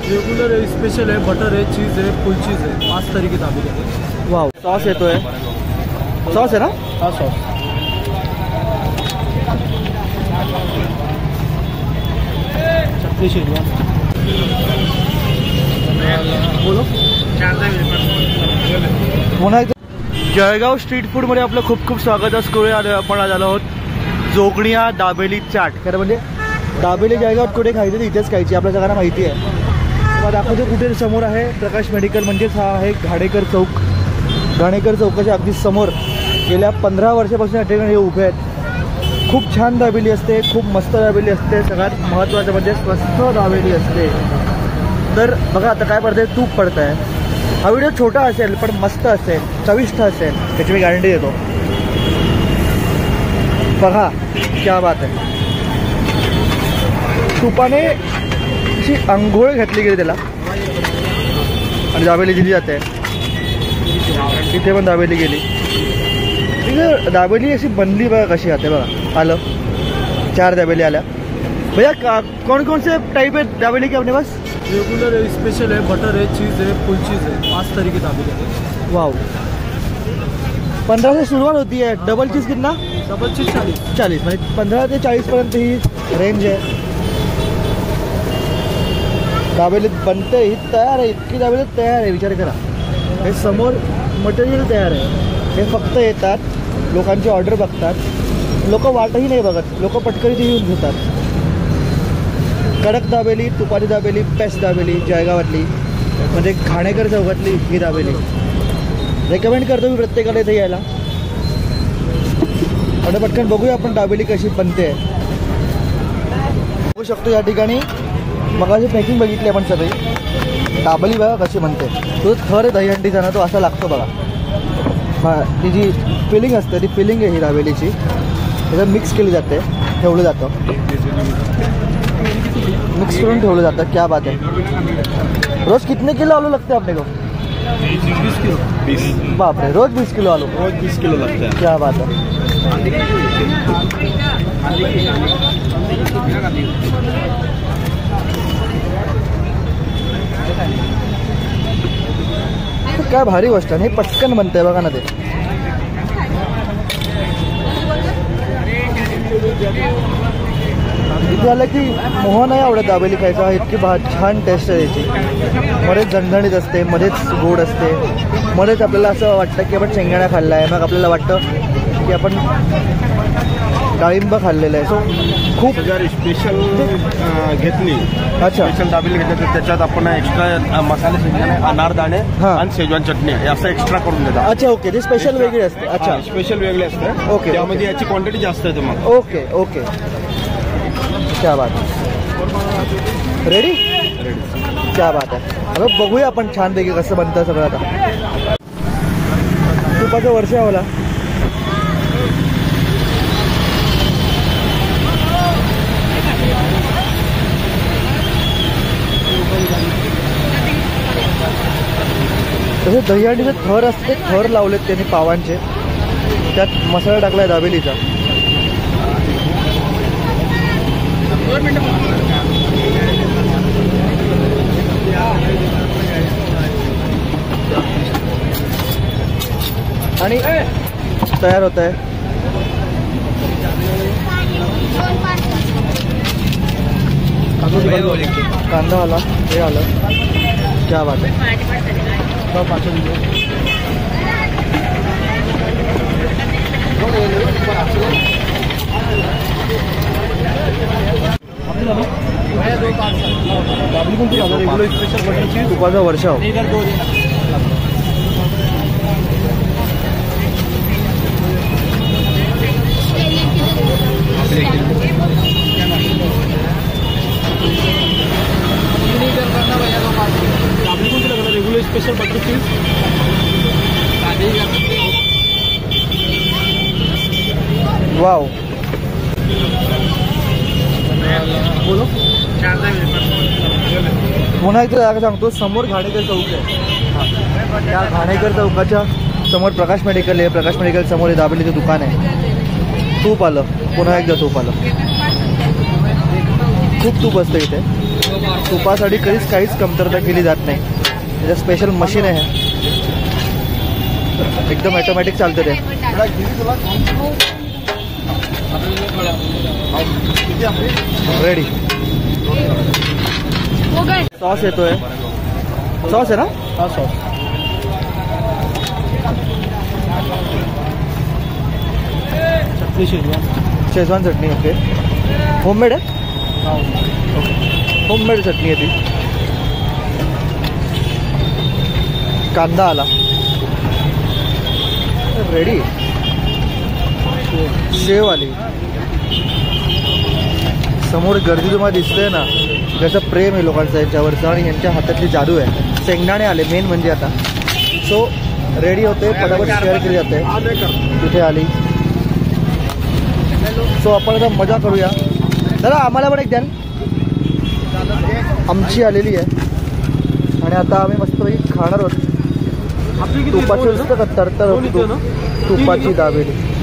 Regular है, special है, butter है, चीज़ है, फुल चीज़ है, 5 तरह की दाबेली है। वाव, सॉस येतो है, सॉस है ना? हाँ सॉस। चटनी शेजवान बोलो। पुन्हा एकदा जळगाव स्ट्रीट फूडमध्ये आपलं खूप खूप स्वागत असतो. आपण आज आलो आहोत जोगणिया दाबेली चाट. खरं म्हणजे दाबेली जळगावात कुठे खायची तर इथेच खायची, आपल्या सगळ्यांना माहिती आहे. मग दाखवतो कुठे समोर आहे प्रकाश मेडिकल, म्हणजेच हा आहे घाणेकर चौक. घाणेकर चौकाच्या अगदी समोर गेल्या 15 वर्षापासून या ठिकाणी हे उभे आहेत. खूप छान दाबेली असते, खूप मस्त दाबेली असते. सगळ्यात महत्त्वाचं म्हणजे स्वस्त दाबेली असते. तर बघा आता काय पडतंय, तूप पडत आहे. हा व्हिडिओ छोटा असेल पण मस्त असेल, चविष्ट असेल, त्याची मी गॅरंटी देतो. बघा क्या बात आहे. तुपाने अशी आंघोळ घातली गेली त्याला आणि दाबेली दिली जाते. इथे पण दाबेली गेली. इथे दाबेली अशी बनली बघा कशी आते. बघा आलं 4 दाबेली आल्या. भैया कौन कौन से टाइप है दाबेली के अपने पास? रेगुलर है, स्पेशल है, बटर है, चीज़ है, फुल चीज़ है, 5 तरह की दाबेली है। वाव, 15 से शुरुआत होती है. डबल चीज़ कितना? डबल चीज़ 40 म्हणजे 15 ते 40 पर्यंत ही रेंज आहे. दाबेली बनते ही तयार आहे, इतकी दाबेली तयार आहे. विचार करा, हे समोर मटेरियल तयार आहे. हे फक्त येतात, लोकांची ऑर्डर बघतात. लोक वाटही नाही बघत, लोक पटकन इथे येऊन घेतात. कडक दाबेली, तुपारी दाबेली, बेस्ट दाबेली जळगावातली, म्हणजे घाणेकर चौकातली ही दाबेली. रेकमेंड करतो मी प्रत्येकाला इथे यायला. आणि पटकन बघूया आपण दाबेली कशी बनते. बघू शकतो या ठिकाणी मगाशी पॅकिंग बघितली आपण सगळी. दाबेली बघा कशी बनते. तो थर दहीहंडीचा ना, तो असा लागतो बघा. ती जी फिलिंग असते ती फिलिंग आहे ही दाबेलीची. त्याच्यात मिक्स केली जाते, ठेवलं जातं, मिक्स करून ठेवलं जातं. क्या बात है. रोज कितने किलो आलू लगते हैं अपने को? 20 किलो। 20? बाप रे, रोज 20 किलो आलू? रोज 20 किलो लगता है। क्या बात है. काय भारी गोष्ट आहे. हे पटकन बनतंय बघा ना. ते इथे आलं की मोह नाही आवडत दाबेली खायचा. इतकी छान टेस्ट आहे त्याची. मध्येच झणझणीत असते, मध्येच गोड असते, मध्येच आपल्याला असं वाटतं की आपण शेंगदाणा खाल्ला आहे. मग आपल्याला वाटतं की आपण डाळिंब खाल्लेलं आहे. सो खूप स्पेशल घेतली. अच्छा, स्पेशल दाबेली घेतली तर त्याच्यात आपण एक्स्ट्रा मसाले, शेंगदाणे, अनारदाणे आणि शेजवान चटणी असं एक्स्ट्रा करून देतात. अच्छा, ओके. ते स्पेशल वेगळी असते. अच्छा, स्पेशल वेगळे असते. ओके, त्यामध्ये याची क्वांटिटी जास्त आहे. मग ओके ओके. क्या बात है. रेडी? क्या बात आहे. आता बघूया आपण छानपैकी कसं बनतं सगळं. आता तुपाचं वर्ष आवला. तसे दहीहंडीचे थर असते, थर लावलेत त्यांनी पावांचे. त्यात मसाला टाकलाय दाबेलीचा. आणि तयार होत आहे. कांदा आला, हे आलं. क्या बात आहे. रेग्युलर स्पेशल बटरची तुपाचा वर्षाव. Regular special butter cheese. वाव, बोलो. पुन्हा एकदा जागा सांगतो. समोर घाणेकर चौक आहे. त्या घाणेकर चौकाच्या समोर प्रकाश मेडिकल आहे. प्रकाश मेडिकल समोर हे दाबेलीचं दुकान आहे. तूप आलं, पुन्हा एकदा तूप आलं. खूप तूप असतं इथे. तुपासाठी कधीच काहीच कमतरता केली जात नाही. त्याचं स्पेशल मशीन आहे, एकदम ऑटोमॅटिक चालतं ते. रेडी. सॉस येतोय. सॉस आहे ना? हा सॉस. चटणी शेजवान चटणी. ओके. होममेड आहे. होममेड चटणी आहे ती. कांदा आला. रेडी. शेव आली. समोर गर्दी तुम्हाला दिसतंय ना, जसं प्रेम आहे लोकांचं यांच्यावरचं आणि यांच्या हातातली जादू आहे. शेंगदाणे आले मेन म्हणजे आता. सो रेडी होते, पटापट शेअर केली जाते. तिथे आली. सो आपण आता मजा करूया. दादा आम्हाला पण एक द्याल. आमची आलेली आहे आणि आता आम्ही मस्तपैकी खाणार आहोत. तुपाची नुसतं तरतर होती तुपाची दाबेली.